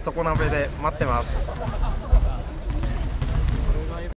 常鍋で待ってます。